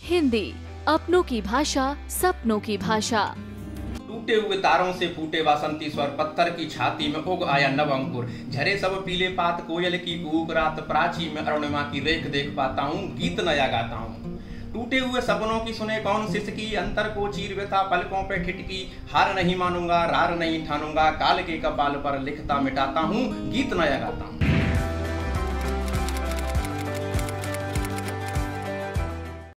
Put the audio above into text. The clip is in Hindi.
हिंदी, अपनों की भाषा, सपनों की भाषा। टूटे हुए तारों से फूटे वासंती स्वर, पत्थर की छाती में उग आया नव अंकुर। झरे सब पीले पात, कोयल की कूक, रात प्राची में अरुणिमा की रेख देख पाता हूँ, गीत नया गाता हूँ। टूटे हुए सपनों की सुने कौन सिसकी, अंतर को चीर व्यथा पलकों पे ठिठकी। हार नहीं मानूंगा, रार नहीं ठानूंगा, काल के कपाल पर लिखता मिटाता हूँ, गीत नया गाता हूँ।